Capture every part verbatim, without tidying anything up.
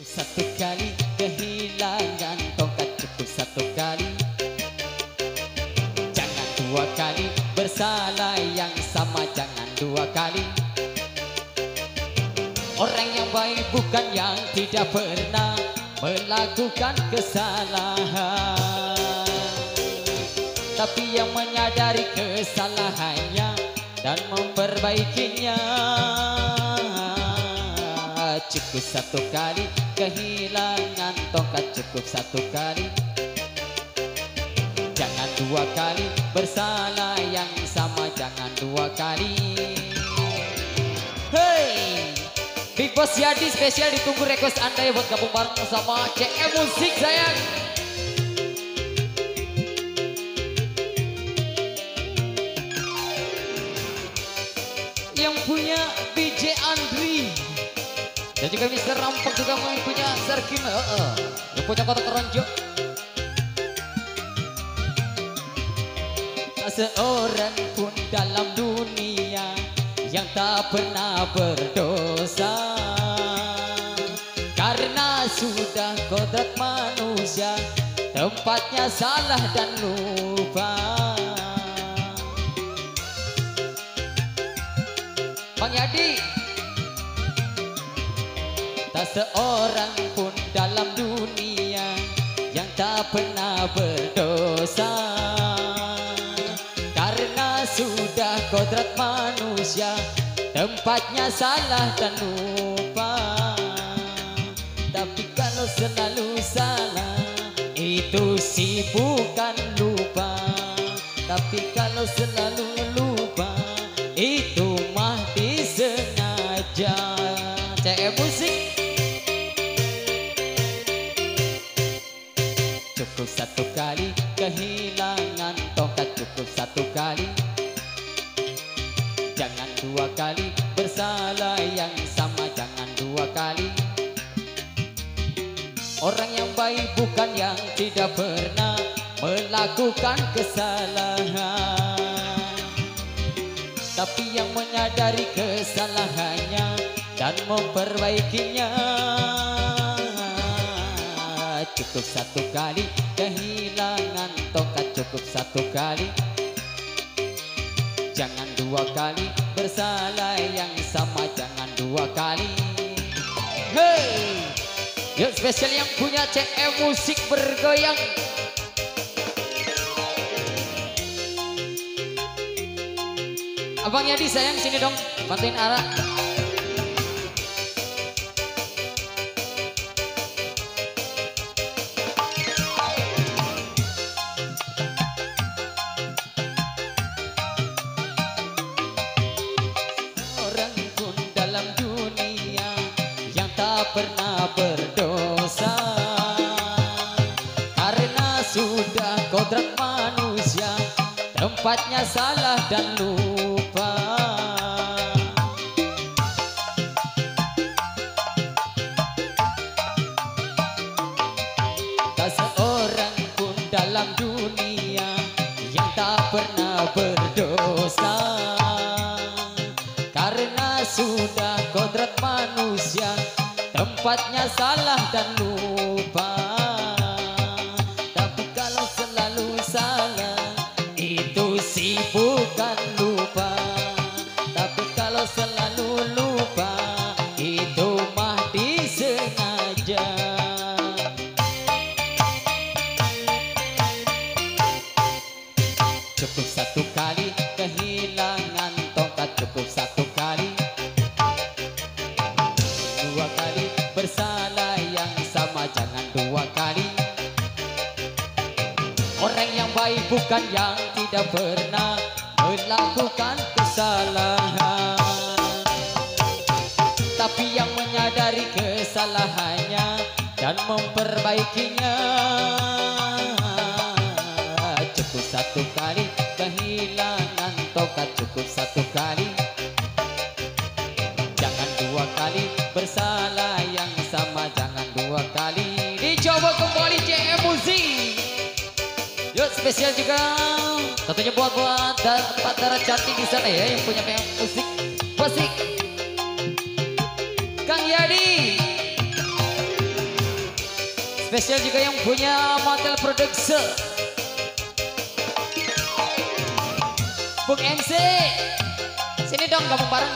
satu kali kehilangan tongkat, cukup satu kali. Jangan dua kali bersalah yang sama, jangan dua kali. Orang yang baik bukan yang tidak pernah melakukan kesalahan, tapi yang menyadari kesalahannya dan memperbaikinya. Cukup satu kali kehilangan tongkat, cukup satu kali. Jangan dua kali bersalah yang sama, jangan dua kali. Hey, Big Boss Yadi spesial ditunggu request Anda ya buat gabung bareng sama C M Musik sayang. Yang punya B J Andri dan juga Mister Rampok juga punya Sarkim, uh, uh. yang punya Kota Keronjo. Tak seorang pun dalam dunia yang tak pernah berdosa, karena sudah kodrat manusia tempatnya salah dan lupa. Bang Yadi, tak seorang pun dalam dunia yang tak pernah berdosa, karena sudah kodrat manusia tempatnya salah dan lupa. Tapi kalau selalu salah itu sih bukan lupa, tapi kalau selalu lupa itu mah disengaja. C M Musik. Cukup satu kali kehilangan tongkat, cukup satu kali. Jangan dua kali bersalah yang sama, jangan dua kali. Orang yang baik bukan yang tidak pernah melakukan kesalahan, tapi yang menyadari kesalahannya dan memperbaikinya. Cukup satu kali kehilangan tongkat, cukup satu kali. Jangan dua kali bersalah yang sama, jangan dua kali. Hey, yuk spesial yang punya C M Musik bergoyang. Abang Yadi sayang sini dong, bantuin Ara. Pernah berdosa, karena sudah kodrat manusia tempatnya salah dan lupa. Tak seorang pun dalam dunia yang tak pernah berdosa, karena sudah kodrat manusia tempatnya salah dan lupa. Tapi kalau selalu salah itu sih bukan lupa, tapi kalau selalu lupa itu mah disengaja. Cukup satu kali kehilangan tongkat, cukup satu kali. Dua kali bersalah yang sama, jangan dua kali. Orang yang baik bukan yang tidak pernah melakukan kesalahan, tapi yang menyadari kesalahannya dan memperbaikinya. Cukup satu kali kehilangan tongkat, cukup satu kali. Jangan dua kali bersalah yang sama, jangan dua kali. Dicoba kembali C M Musik. Yuk spesial juga tentunya buat buat Pak Dara cantik di sana ya yang punya P M Musik. Musik Kang Yadi. Spesial juga yang punya Motel Production. Bung M C, sini dong gabung bareng.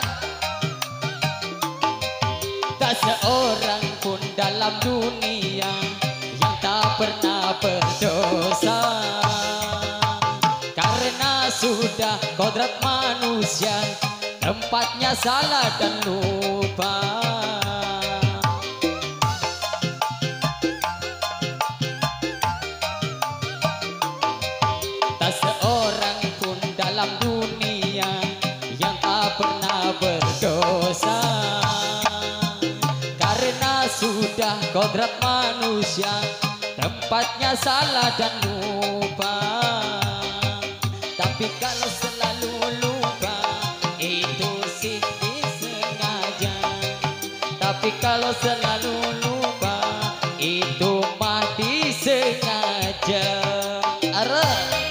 Tak seorang pun dalam dunia yang tak pernah berdosa, karena sudah kodrat manusia tempatnya salah dan lupa. Tak seorang pun dalam dunia yang tak pernah berdosa, karena sudah kodrat manusia tempatnya salah dan lupa. Tapi kalau selalu lupa itu sih disengaja. Tapi kalau selalu lupa itu mah disengaja. Ara.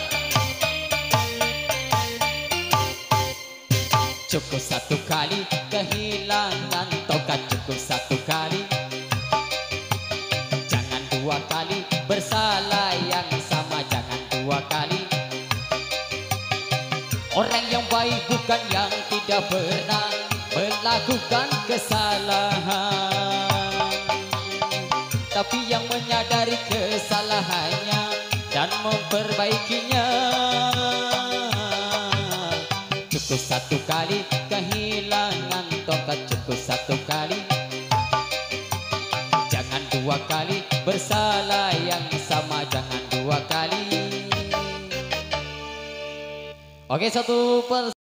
Cukup satu kali kehilangan tokat, cukup satu kali. Jangan dua kali bersalah yang sama, jangan dua kali. Orang yang baik bukan yang tidak pernah melakukan kesalahan, tapi yang menyadari kesalahannya dan memperbaikinya. Cukup satu kali kehilangan tokat, cukup satu kali. Jangan dua kali bersalah yang sama, jangan dua kali. Oke, satu per